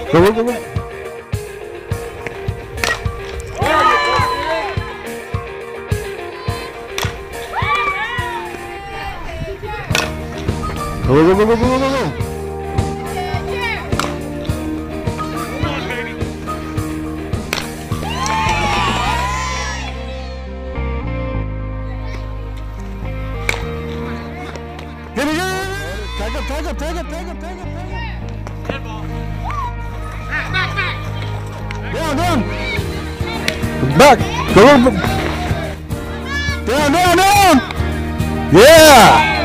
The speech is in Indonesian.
Go, go, go, go. Go, go, go, go, go, go, go. Get it, get it. Tag him, tag him, tag him, tag him, tag him, tag him. Dead ball. Back. Down, down. Back. Go, go, go. Down, down, down. Yeah.